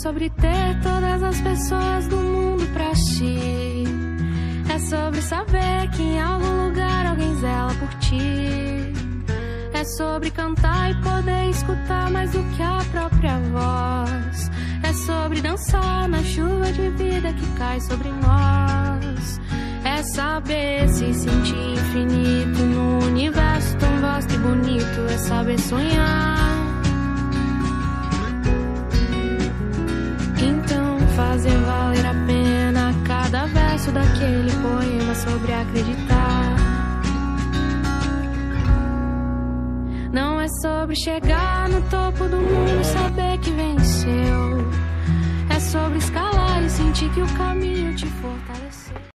sobre ter todas as pessoas do mundo pra ti. É sobre saber que em algum lugar alguém zela por ti. É sobre cantar e poder escutar mais do que a própria voz. É sobre dançar na chuva de vida que cai sobre nós. É saber se sentir infinito no universo tão vasto e bonito. É saber sonhar. Então fazer valer a pena cada verso daquele poema sobre acreditar. Não é sobre chegar no topo do mundo e saber que venceu. É sobre escalar e sentir que o caminho te fortaleceu.